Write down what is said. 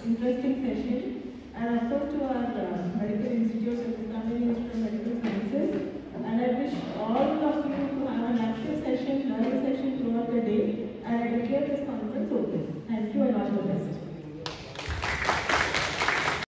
interesting session. And of course to our medical